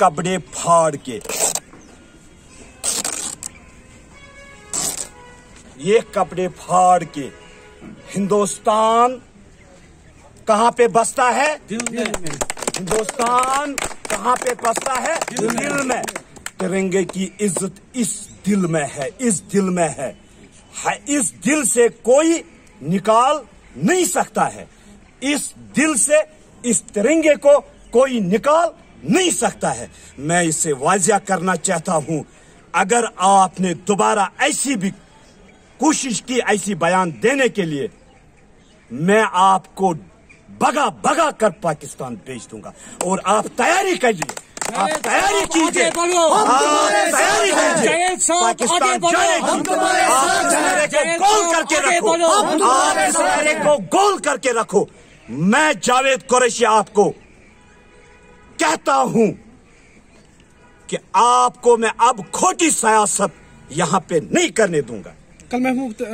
कपड़े फाड़ के, ये कपड़े फाड़ के हिंदुस्तान कहाँ पे बसता है? हिंदुस्तान कहाँ पे बसता है? दिल में। तिरंगे की इज्जत इस दिल में है, इस दिल में है। इस दिल से कोई निकाल नहीं सकता है। इस दिल से इस तिरंगे को कोई निकाल नहीं सकता है। मैं इसे वाजिया करना चाहता हूं, अगर आपने दोबारा ऐसी भी कोशिश की ऐसी बयान देने के लिए, मैं आपको भगा भगा कर पाकिस्तान भेज दूंगा। और आप तैयारी कीजिए, आप तैयारी कीजिए, आप तैयारी कीजिए। पाकिस्तान जाएगी। आप चेहरे को गोल करके रखो, आप चेहरे को गोल करके रखो। मैं जावेद कुरैशी आपको कहता हूं कि आपको मैं अब खोटी सियासत यहां पे नहीं करने दूंगा। कल महमूद